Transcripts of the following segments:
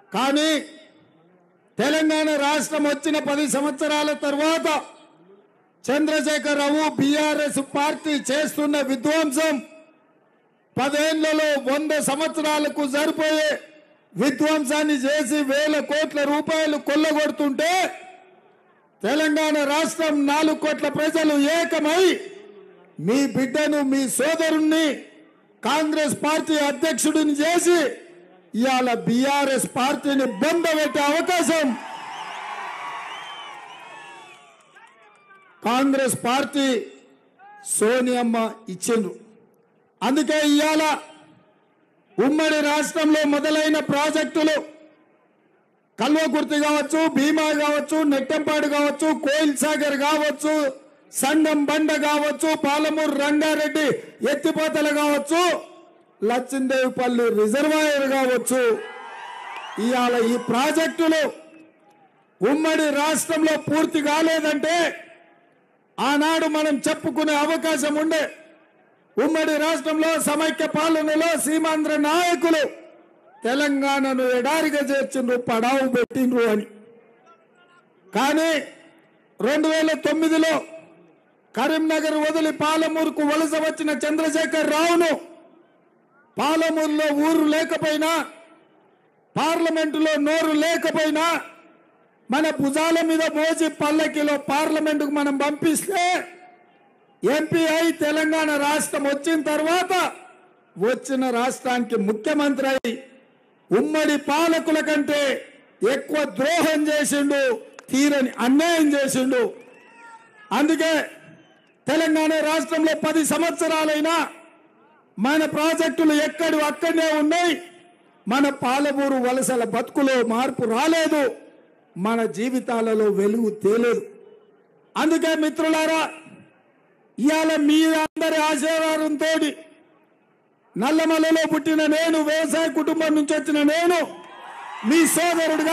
కానీ తెలంగాణ రాష్ట్రం వచ్చిన 10 సంవత్సరాల తర్వాత చంద్రశేఖరరావు బీఆర్ఎస్ పార్టీ చేస్తున్న విధ్వంసం 10 ఏళ్లలో 100 సంవత్సరాలకు సరిపోయే విధ్వంసాన్ని చేసి వేల కోట్ల రూపాయలు కొల్లగొడుతుంటే తెలంగాణ రాష్ట్రం 4 కోట్ల ప్రజలు ఏకమై మీ బిడ్డను మీ సోదరుణ్ణి కాంగ్రెస్ పార్టీ అధ్యక్షుడిని చేసి ఇవాళ బీఆర్ఎస్ పార్టీని బొందబెట్టే అవకాశం కాంగ్రెస్ పార్టీ సోనియమ్మ ఇచ్చిండ్రు. అందుకే ఇవాళ ఉమ్మడి రాష్ట్రంలో మొదలైన ప్రాజెక్టులు కల్వకుర్తి కావచ్చు, భీమా కావచ్చు, నెట్టంపాడు కావచ్చు, కోయిల్ సాగర్ కావచ్చు, సంగం బండ కావచ్చు, పాలమూరు రంగారెడ్డి ఎత్తిపోతలు కావచ్చు, లచ్చిందేవిపల్లి రిజర్వాయర్ కావచ్చు, ఇవాళ ఈ ప్రాజెక్టులు ఉమ్మడి రాష్ట్రంలో పూర్తి కాలేదంటే ఆనాడు మనం చెప్పుకునే అవకాశం ఉండే. ఉమ్మడి రాష్ట్రంలో సమైక్య పాలనలో సీమాంధ్ర నాయకులు తెలంగాణను ఎడారిగా చేర్చిండ్రు, పడావు పెట్టిండ్రు అని. కానీ 2009లో కరీంనగర్ వదిలి పాలమూరుకు వలస వచ్చిన చంద్రశేఖర్ రావును పాలమూరులో ఊరు లేకపోయినా, పార్లమెంటులో నోరు లేకపోయినా మన భుజాల మీద మోసి పల్లకిలో పార్లమెంటుకు మనం పంపిస్తే ఎంపీ అయి తెలంగాణ రాష్ట్రం వచ్చిన తర్వాత వచ్చిన రాష్ట్రానికి ముఖ్యమంత్రి అయి ఉమ్మడి పాలకుల కంటే ఎక్కువ ద్రోహం చేసిండు, తీరని అన్యాయం చేసిండు. అందుకే తెలంగాణ రాష్ట్రంలో 10 సంవత్సరాలైనా మన ప్రాజెక్టులు అక్కడనే ఉన్నాయి. మన పాలమూరు వలసల బతుకులో మార్పు రాలేదు, మన జీవితాలలో వెలుగు తేలేదు. అందుకే మిత్రులారా, ఇవాళ మీ అందరి ఆశీర్వాదంతో నల్లమల్లలో పుట్టిన నేను, వ్యవసాయ కుటుంబం నుంచి వచ్చిన నేను, మీ సోదరుడుగా,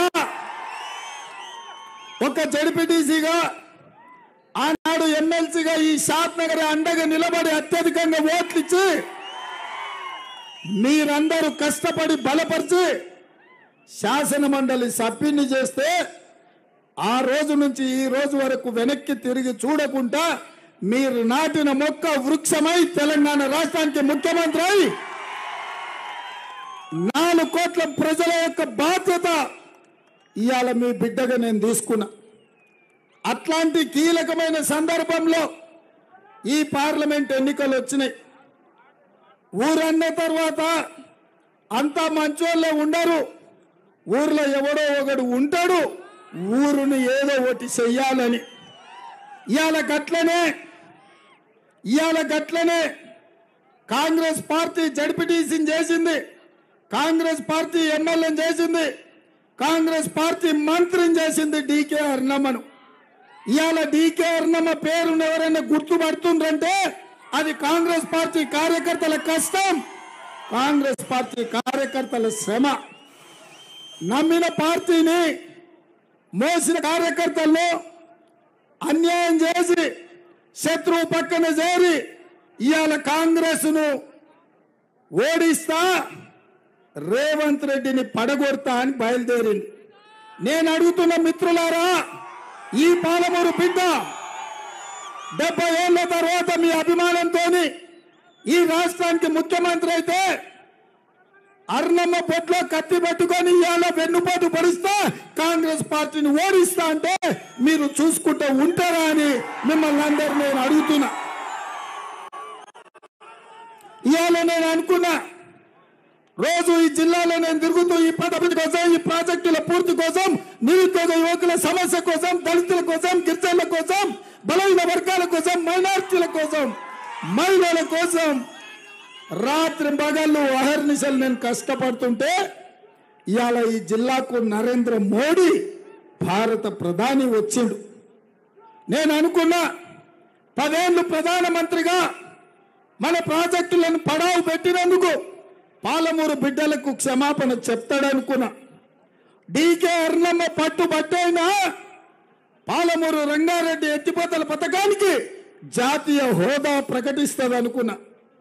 ఒక జడ్పీటీసీగా, ఆనాడు ఎమ్మెల్సీగా ఈ షాద్ నగర్ అండగా నిలబడి అత్యధికంగా ఓట్లు ఇచ్చి మీరందరూ కష్టపడి బలపరిచి శాసన మండలి సభ్యుని చేస్తే ఆ రోజు నుంచి ఈ రోజు వరకు వెనక్కి తిరిగి చూడకుండా మీరు నాటిన మొక్క వృక్షమై తెలంగాణ రాష్ట్రానికి ముఖ్యమంత్రి అయి 4 కోట్ల ప్రజల యొక్క బాధ్యత ఇవాళ మీ బిడ్డగా నేను తీసుకున్నా. అట్లాంటి కీలకమైన సందర్భంలో ఈ పార్లమెంట్ ఎన్నికలు వచ్చినాయి. ఊరన్న తర్వాత అంతా మంచోళ్ళే ఉండరు, ఊర్లో ఎవడో ఒకడు ఉంటాడు ఊరుని ఏదో ఒకటి చెయ్యాలని. ఇవాళ గట్లనే కాంగ్రెస్ పార్టీ జడ్పీటీసీని చేసింది, కాంగ్రెస్ పార్టీ ఎమ్మెల్యేని చేసింది, కాంగ్రెస్ పార్టీ మంత్రిని చేసింది డీకే అరుణమ్మను. ఇవాళ డీకే అరుణమ్మ పేరును ఎవరైనా గుర్తుపడుతుండ్రంటే అది కాంగ్రెస్ పార్టీ కార్యకర్తల కష్టం, కాంగ్రెస్ పార్టీ కార్యకర్తల శ్రమ. నమ్మిన పార్టీని మోసిన కార్యకర్తలను అన్యాయం చేసి శత్రువు పక్కన చేరి ఇవాళ కాంగ్రెస్ ను ఓడిస్తా రేవంత్ రెడ్డిని పడగొడతా అని బయలుదేరింది. నేను అడుగుతున్న మిత్రులారా, ఈ పాలమూరు బిడ్డ 70 ఏళ్ల తర్వాత మీ అభిమానంతో ఈ రాష్ట్రానికి ముఖ్యమంత్రి అయితే అరుణమ్మ పొట్లో కత్తి పెట్టుకొని ఇవాళ వెన్నుపోటు పరుస్తా కాంగ్రెస్ పార్టీని ఓడిస్తా అంటే మీరు చూసుకుంటూ ఉంటారా అని మిమ్మల్ని అందరూ నేను అడుగుతున్నా. ఇవాళ నేను అనుకున్నా, రోజు ఈ జిల్లాలో నేను తిరుగుతూ ఈ పథకం కోసం, ఈ ప్రాజెక్టుల పూర్తి కోసం, నిరుద్యోగ యువకుల సమస్య కోసం, దళితుల కోసం, గిరిజనుల కోసం, బలహీన వర్గాల కోసం, మైనార్టీల కోసం, మహిళల కోసం రాత్రి పగళ్ళు అహర్నిశలు నేను కష్టపడుతుంటే ఇవాళ ఈ జిల్లాకు నరేంద్ర మోడీ భారత ప్రధాని వచ్చిండు. నేను అనుకున్నా 10 ఏళ్ళు ప్రధానమంత్రిగా మన ప్రాజెక్టులను పడావు పెట్టినందుకు పాలమూరు బిడ్డలకు క్షమాపణ చెప్తాడనుకున్నా. డీకే అరుణమ్మ పట్టుబట్టైనా పాలమూరు రంగారెడ్డి ఎత్తిపోతల పథకానికి జాతీయ హోదా ప్రకటిస్తుంది అనుకున్నా.